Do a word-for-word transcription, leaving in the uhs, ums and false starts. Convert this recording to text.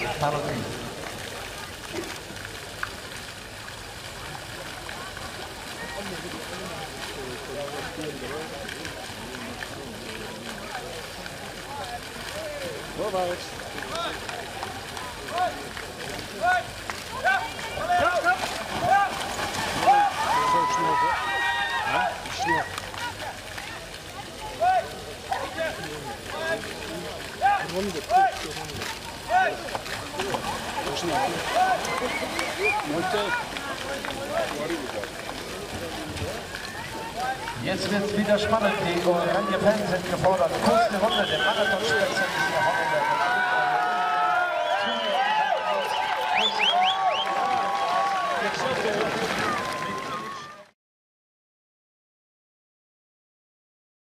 Parodie. Vorwärts. Jetzt wird es wieder spannend. Die Oranje-Fans sind gefordert. Kurze Runde, der Marathon-Spezialist Holländer.